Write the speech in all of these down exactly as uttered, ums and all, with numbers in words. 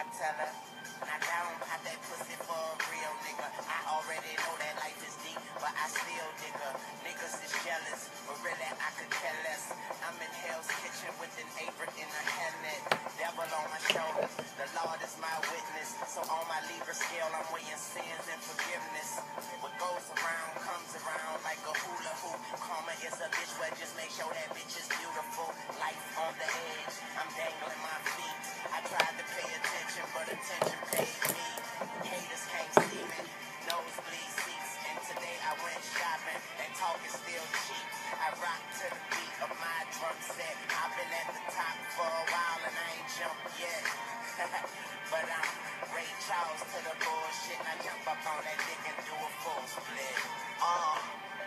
tell her, now down, pop that pussy for a real nigga. I already know that life is deep, but I still dig her. Niggas is jealous, but really I could care less. I'm in Hell's Kitchen with an apron in a hairnet. Devil on my shoulder, the Lord is my witness. So on my Libra scale, I'm weighing sins and forgiveness. What goes around comes around like a hula hoop. Karma is a bitch, but just make sure that bitch is beautiful. Life on the edge, I'm dangling my feet. I tried to pay attention, but attention paid me. Haters can't see me, nosebleed seats. And today I went shopping, and talk is still cheap. I rock to the beat of my drum set. I've been at the top for a while and I ain't jumped yet. But I'm Ray Charles to the bullshit. I jump up on that dick and do a full split. Uh,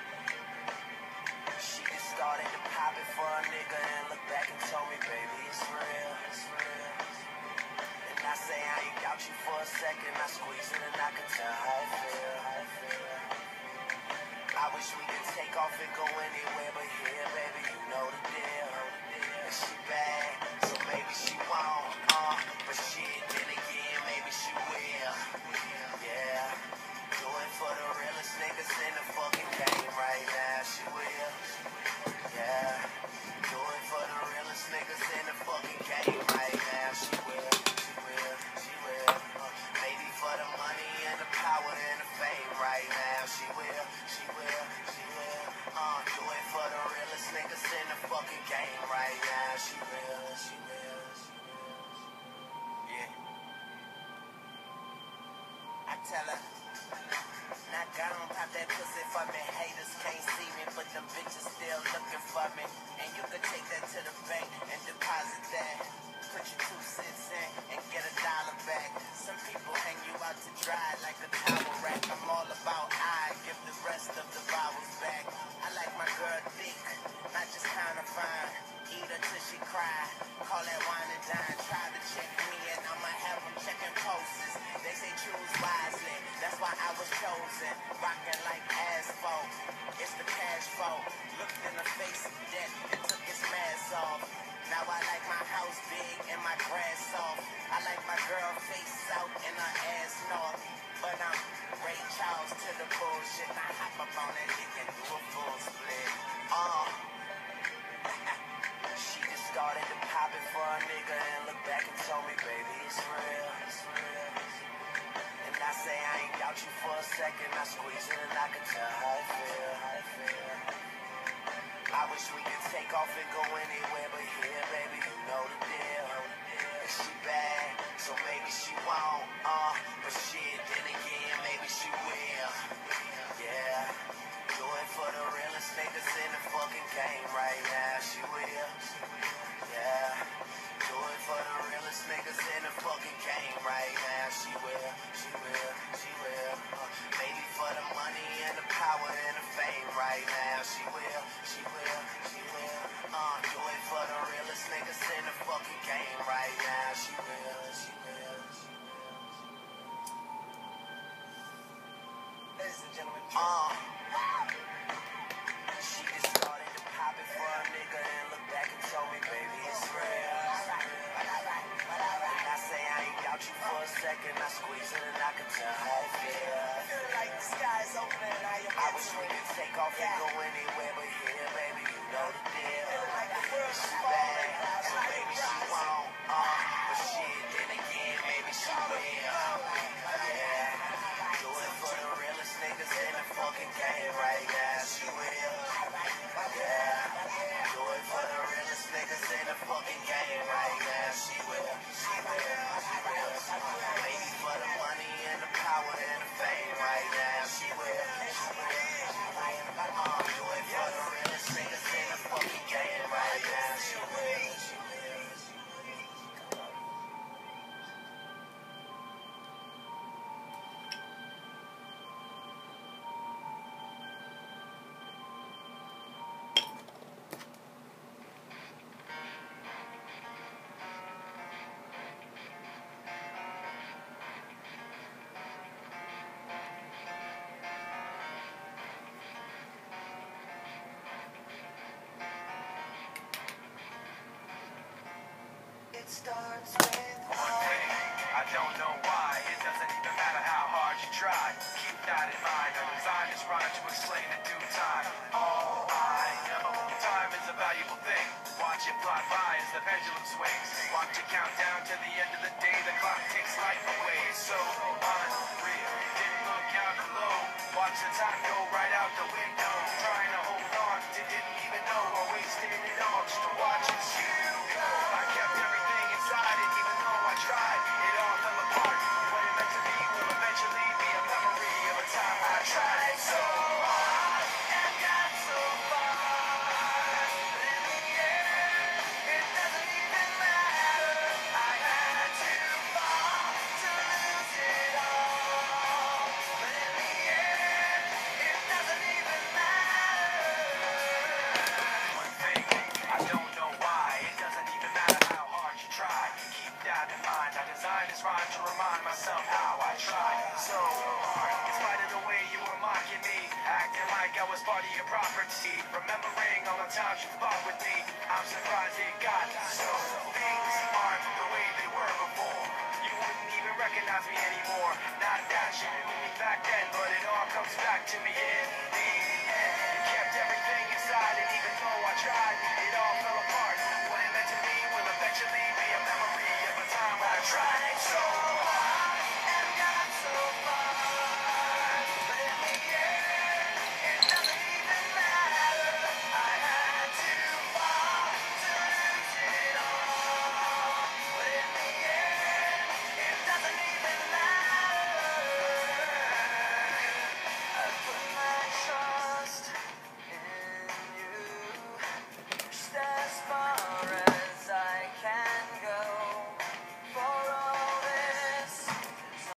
she just started to pop it for a nigga and look back and told me, baby, it's real, it's real. And I say I ain't got you for a second. I squeeze it and I can tell how I feel, how I feel. I wish we could take off and go anywhere but here, baby, you know the deal. And she bad, so maybe she won't, uh, but shit, then again, maybe she will. Yeah, do it for the realest niggas in the fucking game right now, she will. Yeah, do it for the realest niggas in the fucking game right now, she will, she will, she will. Uh, maybe for the money and the power and the fame right now, she will, she will, she will. Uh, do it for the realest niggas in the fucking game right now, she will, she will, she will. Yeah. I tell her, now go on, pop that pussy for me. Haters can't see me, but them bitches still looking for me. And you can take that to the bank and deposit that. Put your two cents in and get a dollar back. Some people hang you out to dry like a towel rack. I'm all about I give the rest of the vowels back. I like my girl thick, not just kinda fine. Eat her till she cry. Call that wine and dine. Try to check me and I'ma have them checking pulses. They say choose wisely, that's why I was chosen. Rockin' like asphalt, it's the cash flow. Looked in the face of death and took his mask off. Now I like my house big and my grass soft. I like my girl face south and her ass north. But I'm Ray Charles to the bullshit. Now hop up on that dick and do a full split. Uh, she just started to pop it for a nigga and look back and told me, baby, it's real, it's real. And I say I ain't got you for a second. I squeeze it and I can tell how I feel, how I feel. I wish we could take off and go anywhere but here, baby, you know the deal. And she bad, so maybe she won't, uh, but shit, then again, maybe she will. Yeah, do it for the realest niggas in the fucking game right now, she will. Yeah, do it for the realest niggas in the fucking game right now, she will, she will, she will. Uh, maybe for the money and the power and the fame right now, she will, she will, she will. Uh, do it for the realest niggas in the fucking game right now, she will, she will, she will. Ladies and gentlemen, uh, she just started to pop it for a nigga and look back and told me, baby, it's real. And I say I ain't got you for a second. I squeeze it and I can tell how I feel. Feel like the sky's open and I am. I wish we could take off and go anywhere but here, baby, you know the deal. She bad, so maybe she won't, uh, but shit, then again, maybe she will. Yeah, do it for the realest niggas in the fucking game right now, she will. Yeah, do it for the realest niggas in the fucking game right now, she will, she will, she will. Maybe for the money and the power and the fame right now, she will, she will, she will. Uh, do it for the realest niggas in the fucking game right now, she will, she will, she will. It starts with one. I don't know why. It doesn't even matter how hard you try. Keep that in mind. I designed this rhyme to explain in due time. All I know, time is a valuable thing. Watch it fly by as the pendulum swings. Watch it count down to the end of the day. The clock takes life away. It's so unreal. Didn't look out below. Watch the time go right out the window. Trying to hold on to didn't even know I wasted it all just to watch it you go. I kept everything inside and even though I tried, it all fell apart. What it meant to be will eventually be a memory of a time I tried so hard and got so far. But in the end, it doesn't even matter. I had to fall to lose it all. But in the end, it doesn't even matter. One thing, I don't know why. It doesn't even matter how hard you try. Keep that in mind. I designed this rhyme to remind myself how I tried so hard. In spite of the way you were mocking me, acting like I was part of your property. Remembering all the times you fought with me, I'm surprised it got so. Things aren't the way they were before. You wouldn't even recognize me anymore. Not that you knew me back then, but it all comes back to me in the end. You kept everything inside, and even though I tried, it all fell apart. What it meant to me will eventually be a memory of a time I tried.